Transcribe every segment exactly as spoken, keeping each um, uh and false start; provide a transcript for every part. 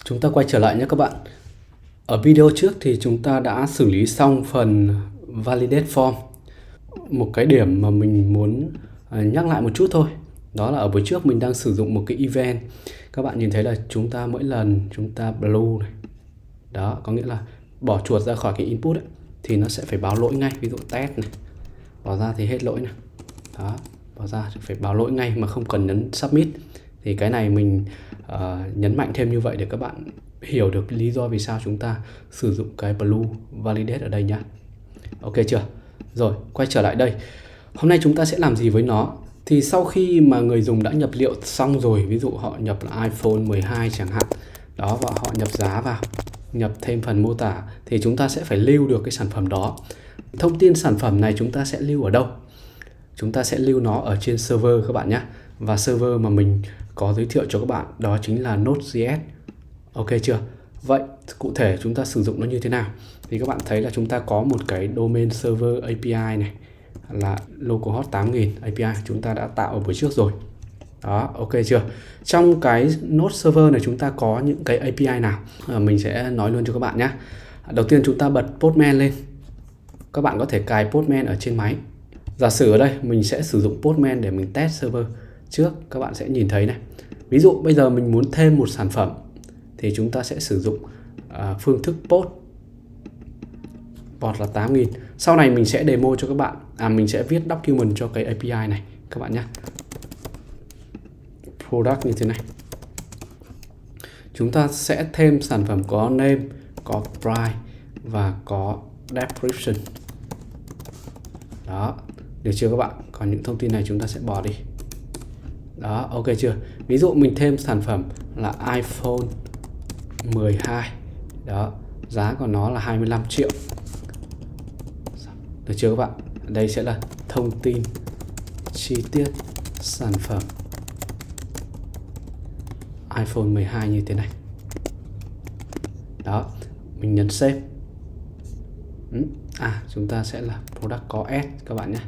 Chúng ta quay trở lại nhé các bạn. Ở video trước thì chúng ta đã xử lý xong phần Validate Form. Một cái điểm mà mình muốn nhắc lại một chút thôi, đó là ở buổi trước mình đang sử dụng một cái event. Các bạn nhìn thấy là chúng ta mỗi lần chúng ta blue này, đó có nghĩa là bỏ chuột ra khỏi cái input ấy, thì nó sẽ phải báo lỗi ngay. Ví dụ test này, bỏ ra thì hết lỗi này, đó bỏ ra thì phải báo lỗi ngay mà không cần nhấn submit. Thì cái này mình uh, nhấn mạnh thêm như vậy để các bạn hiểu được lý do vì sao chúng ta sử dụng cái blue validate ở đây nhá. Ok chưa? Rồi, quay trở lại đây. Hôm nay chúng ta sẽ làm gì với nó? Thì sau khi mà người dùng đã nhập liệu xong rồi, ví dụ họ nhập là iPhone mười hai chẳng hạn, đó, và họ nhập giá vào, nhập thêm phần mô tả, thì chúng ta sẽ phải lưu được cái sản phẩm đó. Thông tin sản phẩm này chúng ta sẽ lưu ở đâu? Chúng ta sẽ lưu nó ở trên server các bạn nhé. Và server mà mình có giới thiệu cho các bạn đó chính là Node.js. Ok chưa? Vậy cụ thể chúng ta sử dụng nó như thế nào? Thì các bạn thấy là chúng ta có một cái domain server a pê i này là localhost tám nghìn a pê i chúng ta đã tạo ở buổi trước rồi. Đó, ok chưa? Trong cái Node server này chúng ta có những cái a pê i nào? À, mình sẽ nói luôn cho các bạn nhé. Đầu tiên chúng ta bật Postman lên. Các bạn có thể cài Postman ở trên máy. Giả sử ở đây mình sẽ sử dụng Postman để mình test server trước. Các bạn sẽ nhìn thấy này. Ví dụ bây giờ mình muốn thêm một sản phẩm thì chúng ta sẽ sử dụng uh, phương thức post. Port là tám nghìn. Sau này mình sẽ demo cho các bạn. À mình sẽ viết document cho cái a pê i này các bạn nhé. Product như thế này. Chúng ta sẽ thêm sản phẩm có name, có price và có description. Đó, được chưa các bạn? Còn những thông tin này chúng ta sẽ bỏ đi. Đó, ok chưa? Ví dụ mình thêm sản phẩm là iPhone mười hai. Đó, giá của nó là hai mươi lăm triệu. Được chưa các bạn? Đây sẽ là thông tin chi tiết sản phẩm iPhone mười hai như thế này. Đó, mình nhấn save. À, chúng ta sẽ là product có S các bạn nhé.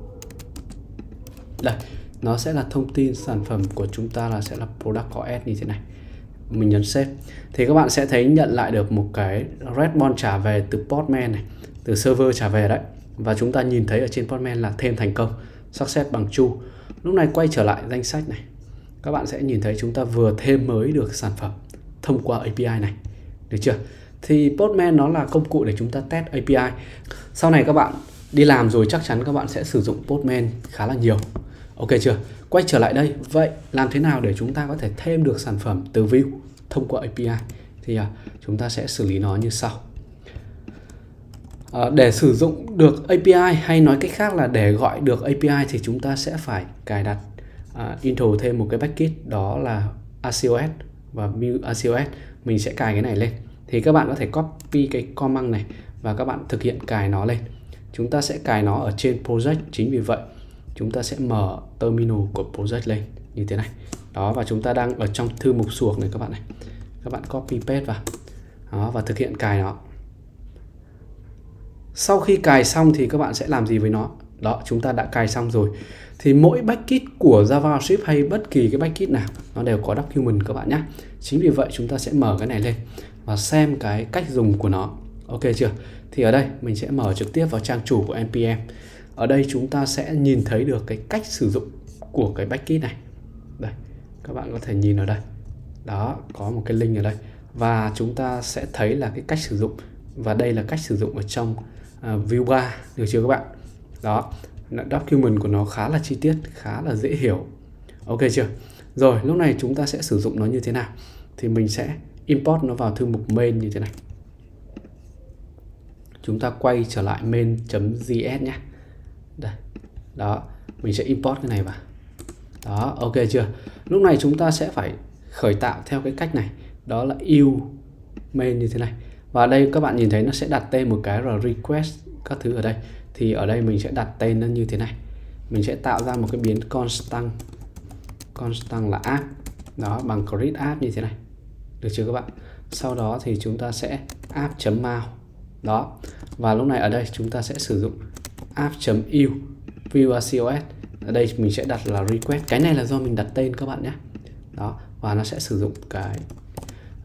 Đây, nó sẽ là thông tin sản phẩm của chúng ta là sẽ là product có S như thế này. Mình nhấn save thì các bạn sẽ thấy nhận lại được một cái response trả về từ Postman này, từ server trả về đấy. Và chúng ta nhìn thấy ở trên Postman là thêm thành công, success bằng true. Lúc này quay trở lại danh sách này, các bạn sẽ nhìn thấy chúng ta vừa thêm mới được sản phẩm thông qua a pê i này. Được chưa? Thì Postman nó là công cụ để chúng ta test a pê i. Sau này các bạn đi làm rồi chắc chắn các bạn sẽ sử dụng Postman khá là nhiều. Ok chưa? Quay trở lại đây. Vậy làm thế nào để chúng ta có thể thêm được sản phẩm từ view thông qua a pê i? Thì à, chúng ta sẽ xử lý nó như sau. À, để sử dụng được a pê i, hay nói cách khác là để gọi được a pê i, thì chúng ta sẽ phải cài đặt à, intro thêm một cái package đó là a xê ô ét và build a xê ô ét. Mình sẽ cài cái này lên. Thì các bạn có thể copy cái command này và các bạn thực hiện cài nó lên. Chúng ta sẽ cài nó ở trên project. Chính vì vậy chúng ta sẽ mở terminal của project lên như thế này. Đó, và chúng ta đang ở trong thư mục suộc này các bạn này. Các bạn copy paste vào. Đó, và thực hiện cài nó. Sau khi cài xong thì các bạn sẽ làm gì với nó? Đó, chúng ta đã cài xong rồi. Thì mỗi package của JavaScript hay bất kỳ cái package nào nó đều có document các bạn nhé. Chính vì vậy chúng ta sẽ mở cái này lên và xem cái cách dùng của nó. Ok chưa? Thì ở đây mình sẽ mở trực tiếp vào trang chủ của en pê em. Ở đây chúng ta sẽ nhìn thấy được cái cách sử dụng của cái package này. Đây, các bạn có thể nhìn ở đây. Đó, có một cái link ở đây. Và chúng ta sẽ thấy là cái cách sử dụng. Và đây là cách sử dụng ở trong uh, view bar. Được chưa các bạn? Đó, document của nó khá là chi tiết, khá là dễ hiểu. Ok chưa? Rồi, lúc này chúng ta sẽ sử dụng nó như thế nào? Thì mình sẽ import nó vào thư mục main như thế này. Chúng ta quay trở lại main.js nhé. Đây. Đó, mình sẽ import cái này vào. Đó, ok chưa? Lúc này chúng ta sẽ phải khởi tạo theo cái cách này. Đó là use main như thế này. Và đây các bạn nhìn thấy nó sẽ đặt tên một cái là request các thứ ở đây. Thì ở đây mình sẽ đặt tên nó như thế này. Mình sẽ tạo ra một cái biến constant. Constant là app. Đó, bằng create app như thế này. Được chưa các bạn? Sau đó thì chúng ta sẽ app.mount. Đó. Và lúc này ở đây chúng ta sẽ sử dụng app.use view a xê ô ét. Ở đây mình sẽ đặt là request. Cái này là do mình đặt tên các bạn nhé. Đó. Và nó sẽ sử dụng cái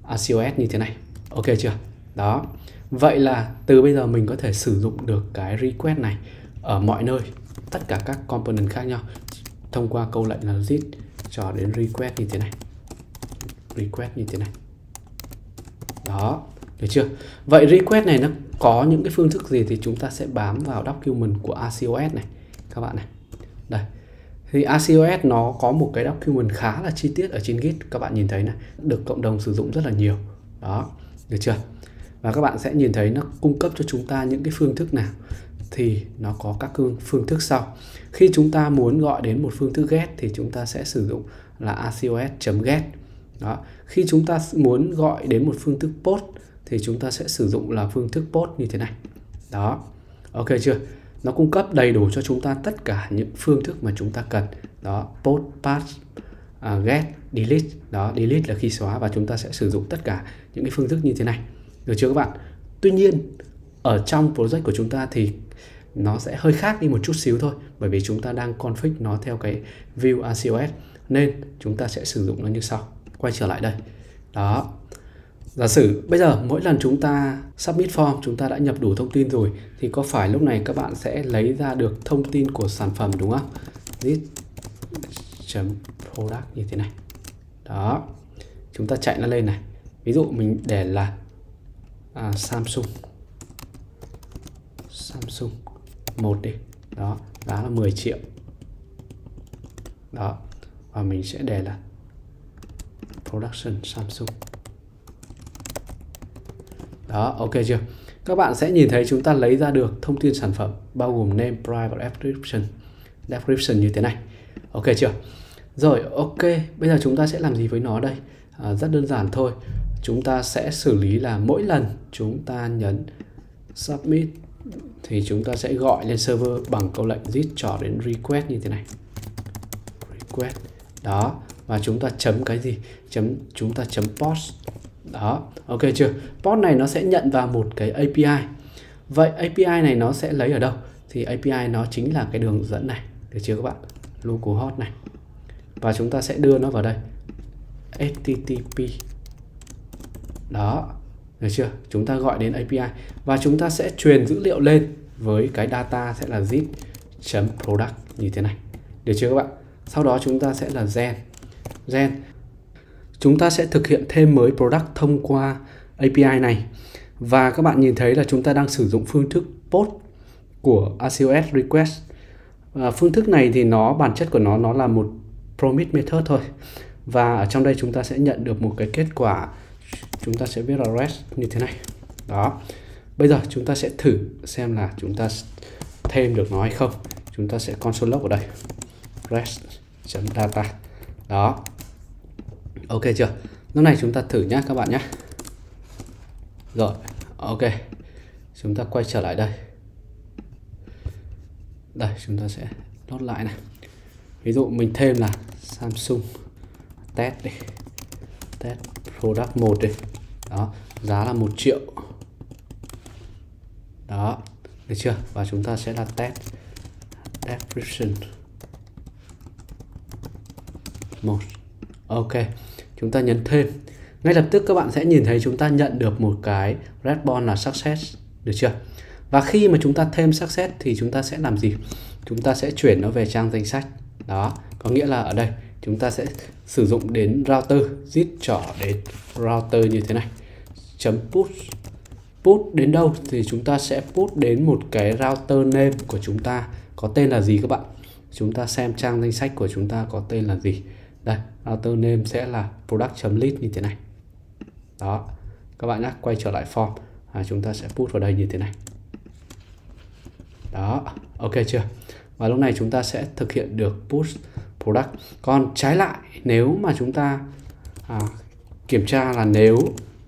a xê o ét như thế này. Ok chưa? Đó. Vậy là từ bây giờ mình có thể sử dụng được cái request này ở mọi nơi, tất cả các component khác nhau, thông qua câu lệnh là zip cho đến request như thế này. Request như thế này. Đó, được chưa? Vậy request này nó có những cái phương thức gì thì chúng ta sẽ bám vào document của a xê o ét này các bạn này. Đây. Thì a xê o ét nó có một cái document khá là chi tiết ở trên Git, các bạn nhìn thấy này, được cộng đồng sử dụng rất là nhiều. Đó, được chưa? Và các bạn sẽ nhìn thấy nó cung cấp cho chúng ta những cái phương thức nào thì nó có các phương thức sau. Khi chúng ta muốn gọi đến một phương thức get thì chúng ta sẽ sử dụng là acos.get. Đó. Khi chúng ta muốn gọi đến một phương thức post thì chúng ta sẽ sử dụng là phương thức post như thế này. Đó. Ok chưa? Nó cung cấp đầy đủ cho chúng ta tất cả những phương thức mà chúng ta cần. Đó, post, pass, uh, get, delete. Đó, delete là khi xóa và chúng ta sẽ sử dụng tất cả những cái phương thức như thế này. Được chưa các bạn? Tuy nhiên, ở trong project của chúng ta thì nó sẽ hơi khác đi một chút xíu thôi, bởi vì chúng ta đang config nó theo cái view a xê o ét nên chúng ta sẽ sử dụng nó như sau. Quay trở lại đây. Đó. Giả sử bây giờ mỗi lần chúng ta submit form, chúng ta đã nhập đủ thông tin rồi thì có phải lúc này các bạn sẽ lấy ra được thông tin của sản phẩm đúng không? This.product như thế này. Đó. Chúng ta chạy nó lên này. Ví dụ mình để là à, Samsung. Samsung một đi. Đó, giá là mười triệu. Đó. Và mình sẽ để là production Samsung. Đó, ok chưa? Các bạn sẽ nhìn thấy chúng ta lấy ra được thông tin sản phẩm bao gồm name, price và description. Description như thế này. Ok chưa? Rồi, ok. Bây giờ chúng ta sẽ làm gì với nó đây? À, rất đơn giản thôi. Chúng ta sẽ xử lý là mỗi lần chúng ta nhấn submit thì chúng ta sẽ gọi lên server bằng câu lệnh git cho đến request như thế này. Request. Đó. Và chúng ta chấm cái gì? Chấm chúng ta chấm post. Đó, ok chưa? Post này nó sẽ nhận vào một cái a pê i. Vậy a pê i này nó sẽ lấy ở đâu? Thì a pê i nó chính là cái đường dẫn này, được chưa các bạn? Localhost này. Và chúng ta sẽ đưa nó vào đây. ếch ti ti pê. Đó, được chưa? Chúng ta gọi đến a pê i và chúng ta sẽ truyền dữ liệu lên với cái data sẽ là zip.product như thế này. Được chưa các bạn? Sau đó chúng ta sẽ là gen. Gen. Chúng ta sẽ thực hiện thêm mới product thông qua a pê i này. Và các bạn nhìn thấy là chúng ta đang sử dụng phương thức post của a xê o ét request. À, phương thức này thì nó bản chất của nó nó là một promise method thôi. Và ở trong đây chúng ta sẽ nhận được một cái kết quả. Chúng ta sẽ viết là res như thế này. Đó. Bây giờ chúng ta sẽ thử xem là chúng ta thêm được nó hay không. Chúng ta sẽ console log ở đây. res.data. Đó. Ok chưa? Lúc này chúng ta thử nhé các bạn nhé. Rồi, ok. Chúng ta quay trở lại đây. Đây, chúng ta sẽ load lại này. Ví dụ mình thêm là Samsung test đi. Test product một đi. Đó, giá là một triệu. Đó, được chưa? Và chúng ta sẽ là test description một. Ok. Chúng ta nhấn thêm. Ngay lập tức các bạn sẽ nhìn thấy chúng ta nhận được một cái response là success. Được chưa? Và khi mà chúng ta thêm success thì chúng ta sẽ làm gì? Chúng ta sẽ chuyển nó về trang danh sách. Đó. Có nghĩa là ở đây chúng ta sẽ sử dụng đến router. Git trỏ đến router như thế này. Chấm push. Push đến đâu? Thì chúng ta sẽ push đến một cái router name của chúng ta. Có tên là gì các bạn? Chúng ta xem trang danh sách của chúng ta có tên là gì. Đây, router name sẽ là product.list như thế này. Đó, các bạn nhé, quay trở lại form. À, chúng ta sẽ put vào đây như thế này. Đó, ok chưa? Và lúc này chúng ta sẽ thực hiện được push product. Còn trái lại, nếu mà chúng ta à, kiểm tra là nếu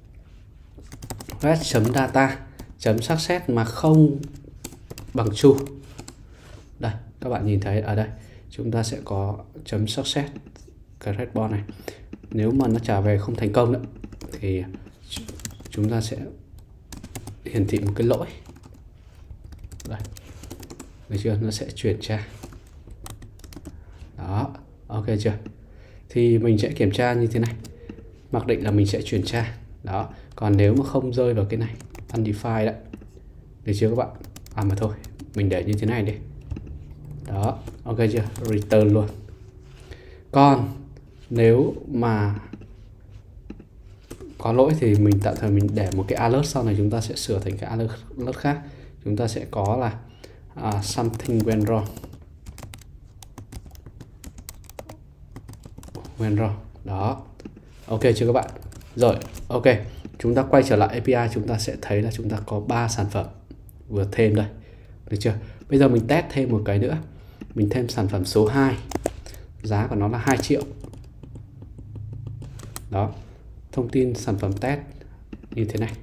res.data chấm success mà không bằng true. Đây, các bạn nhìn thấy ở đây, chúng ta sẽ có chấm success cái response này. Nếu mà nó trả về không thành công nữa thì chúng ta sẽ hiển thị một cái lỗi. Đây. Được chưa? Nó sẽ chuyển tra. Đó, ok chưa? Thì mình sẽ kiểm tra như thế này. Mặc định là mình sẽ chuyển tra. Đó, còn nếu mà không rơi vào cái này undefined đấy, được chưa các bạn? À mà thôi, mình để như thế này đi. Đó, ok chưa? Return luôn. Còn nếu mà có lỗi thì mình tạm thời mình để một cái alert, sau này chúng ta sẽ sửa thành cái alert, alert khác. Chúng ta sẽ có là uh, something went wrong. Went wrong. Đó. Ok chưa các bạn? Rồi, ok. Chúng ta quay trở lại a pê i, chúng ta sẽ thấy là chúng ta có ba sản phẩm vừa thêm đây. Được chưa? Bây giờ mình test thêm một cái nữa. Mình thêm sản phẩm số hai. Giá của nó là hai triệu. Đó. Thông tin sản phẩm test như thế này.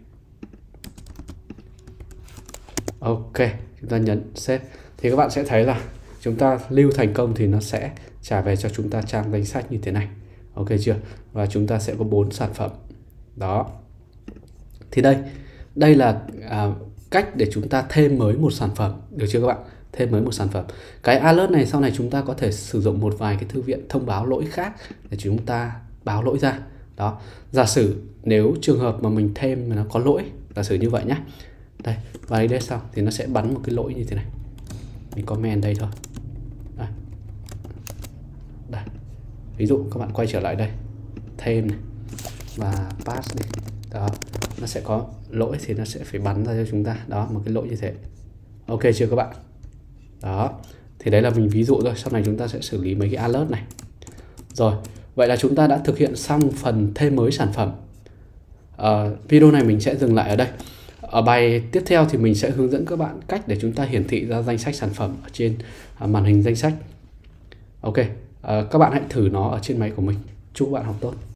Ok, chúng ta nhấn save. Thì các bạn sẽ thấy là chúng ta lưu thành công thì nó sẽ trả về cho chúng ta trang danh sách như thế này. Ok chưa? Và chúng ta sẽ có bốn sản phẩm. Đó. Thì đây, đây là à, cách để chúng ta thêm mới một sản phẩm. Được chưa các bạn? Thêm mới một sản phẩm. Cái alert này sau này chúng ta có thể sử dụng một vài cái thư viện thông báo lỗi khác để chúng ta báo lỗi ra. Đó. Giả sử nếu trường hợp mà mình thêm mà nó có lỗi, giả sử như vậy nhé. Đây, validate xong thì nó sẽ bắn một cái lỗi như thế này. Mình comment đây thôi. Đây. Đây. Ví dụ các bạn quay trở lại đây, thêm này và pass đi. Đó, nó sẽ có lỗi thì nó sẽ phải bắn ra cho chúng ta. Đó, một cái lỗi như thế. Ok chưa các bạn? Đó, thì đấy là mình ví dụ thôi. Sau này chúng ta sẽ xử lý mấy cái alert này. Rồi, vậy là chúng ta đã thực hiện xong phần thêm mới sản phẩm. à, Video này mình sẽ dừng lại ở đây. Ở bài tiếp theo thì mình sẽ hướng dẫn các bạn cách để chúng ta hiển thị ra danh sách sản phẩm ở trên màn hình danh sách. Ok, à, các bạn hãy thử nó ở trên máy của mình. Chúc các bạn học tốt.